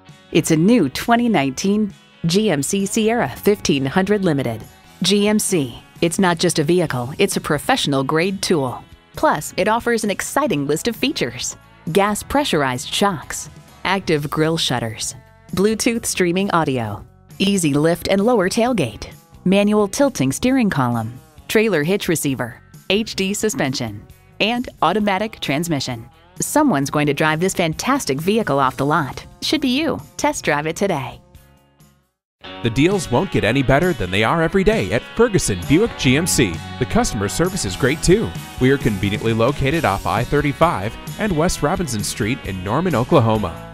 It's a new 2019 GMC Sierra 1500 Limited. GMC, it's not just a vehicle, it's a professional-grade tool. Plus, it offers an exciting list of features: gas pressurized shocks, active grille shutters, Bluetooth streaming audio, easy lift and lower tailgate, manual tilting steering column, trailer hitch receiver, HD suspension, and automatic transmission. Someone's going to drive this fantastic vehicle off the lot. Should be you. Test drive it today. The deals won't get any better than they are every day at Ferguson Buick GMC. The customer service is great too. We are conveniently located off I-35 and West Robinson Street in Norman, Oklahoma.